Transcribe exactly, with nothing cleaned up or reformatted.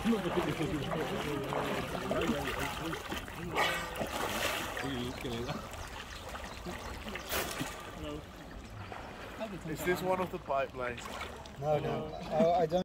Is this one of the pipe lanes? No, no, I, I don't.